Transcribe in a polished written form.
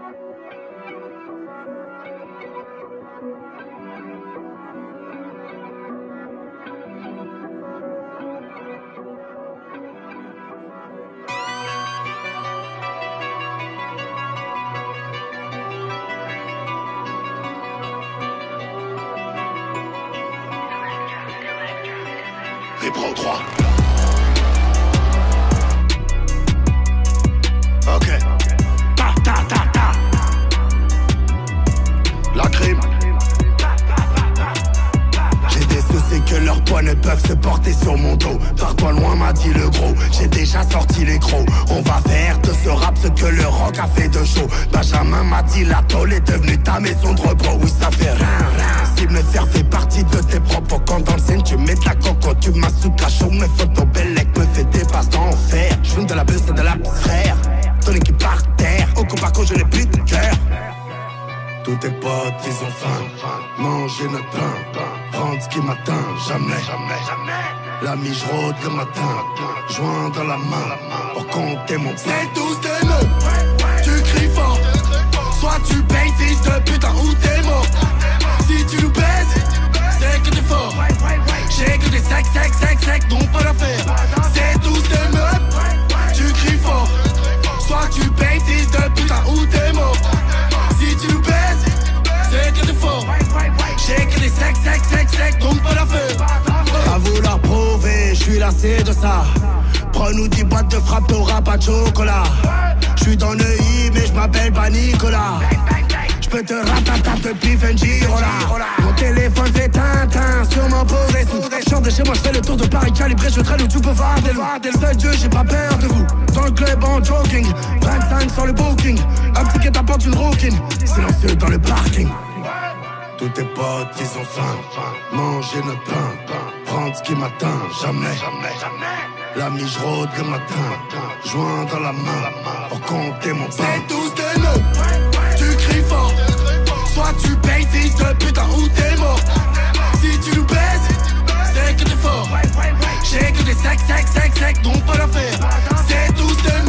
Pro 3. Ok. Ta ta ta ta. La crime. J'ai des soucis que leurs poids ne peuvent se porter sur mon dos. Pars-toi loin m'a dit le gros. J'ai déjà sorti les crocs. On va faire de ce rap ce que le rock a fait de chaud. Benjamin m'a dit la tôle est devenue ta maison de repos. Oui ça fait rien rien. Si me faire fait partie de tes propres. Quand dans le scène tu mets de la coco. Tu m'as sous cachot. Mes photos belles me fait des passes d'enfer. Je de la buzz et de la frère. Ton équipe par terre. Au combat quand je n'ai plus de cœur. Tous tes potes ils ont faim. Manger notre pain. Prendre ce qui m'atteint. Jamais. La miche rôde le matin. Joint dans la main. Pour compter mon pain. C'est tous des mots. Tu cries fort. Soit tu payes fils de putain ou t'es mort. Si tu nous baises, c'est que t'es fort. J'ai que des secs, non pas l'affaire. C'est tous des meufs, tu cries fort. Soit tu payes fils de putain ou t'es mort. Si tu nous baises, c'est que t'es fort. J'ai que des secs, non pas l'affaire. À vouloir prouver, je suis lassé de ça. Prends-nous 10 boîtes de frappe, t'auras pas de chocolat. J'suis dans le I, mais j'm'appelle pas Nicolas. J'peux te ratatate depuis Fengirola. Mon téléphone fait tintin sur mon posé sous. J'sors de chez moi, j'fais le tour de Paris calibré. Je traîne où tu peux voir des loups. Seul Dieu, j'ai pas peur de vous. Dans le club en jogging, 25 sur le booking. Un petit qui t'apporte une rouquine. Silencieux dans le parking. Tous tes potes, ils ont faim. Manger notre pain. Prendre ce qui m'atteint. Jamais. La miche rôde le matin. Joint dans la main. Pour compter mon pain. C'est tous des nœuds. Tu cries fort. Soit tu payes fils de putain ou t'es mort. Si tu nous baises, c'est que t'es fort. J'ai que des secs, non pas l'affaire. C'est tous des